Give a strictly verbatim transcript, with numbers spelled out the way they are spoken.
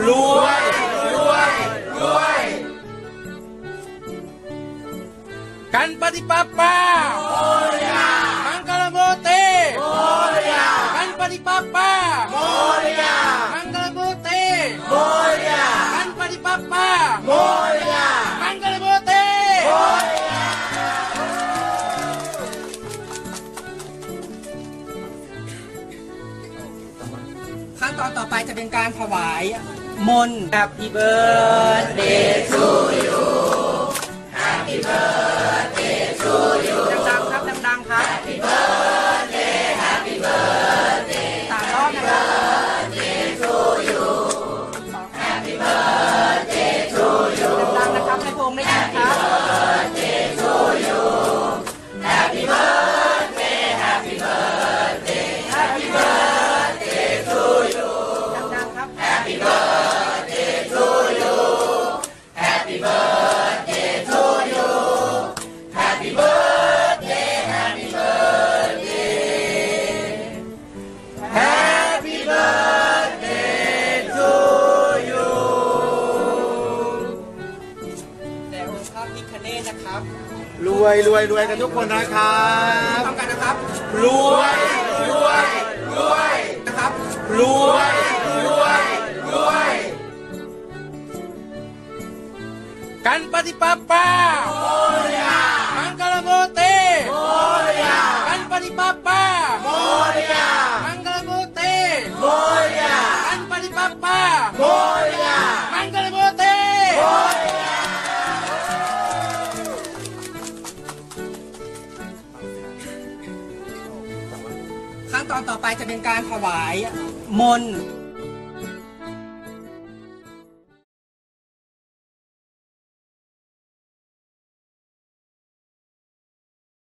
รวยรวยรวยกันปฏิปัปปาโมริยามังกลโมเตโมริยากันปฏิปัปปาโมริยามังกลโมเตโมริยากันปฏิปัปปาโมริยามังกลโมเตโมริยาขั้นตอนต่อไปจะเป็นการถวายมนต์ Happy birthday to you Happy birthday to you ดังๆครับดังๆครับ Happy birthday Happy birthday สามรอบนะครับ Birthday to you Happy birthday to you ดังๆนะครับให้พงได้ยินครับ Birthday to you Happy birthday Happy birthday Happy birthday to you ดังๆครับ Happy birthday to you Happy birthday to you Happy birthday Happy birthday Happy birthday to you แต่องค์พระพิฆเนศนะครับรวยรวยรวยกันทุกคนนะครับต้องกันนะครับรวยรวยรวยนะครับรวยรวยรวยกันปฏิปัปปาโมริยามังกลโมเตโมริยากันปฏิปัปปาโมริยามังกลโมเตโมริยากันปฏิปัปปาโมริยามังกลโมเตโมริยาขั้นตอนต่อไปจะเป็นการถวายมนต์